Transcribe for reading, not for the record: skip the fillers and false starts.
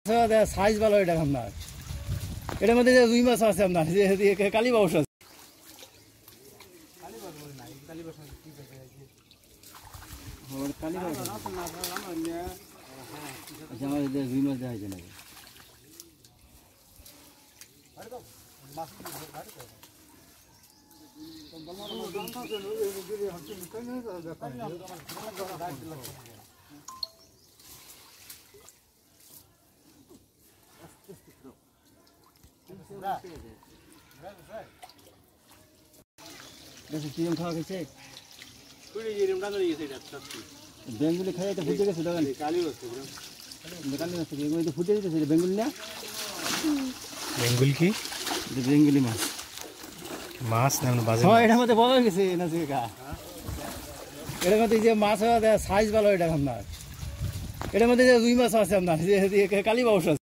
Size ভালো এটা আপনার এটার মধ্যে রুই মাছ আছে আপনার কালী বাউস আছে রুই মাছ দেখা যায় না কিরম খাওয়া গেছে বেঙ্গুলি খাই তো ফুটে গেছে ফুটে দিতেছে বেঙ্গুলি না বেঙ্গুল কি বেঙ্গুলি মাছ মাছ না বাজে এটার মধ্যে বড় হয়ে গেছে না এটার মধ্যে যে মাছ সাইজ ভালো এটা আপনার এটার মধ্যে রুই মাছ আছে আপনার কালী বাউস আছে।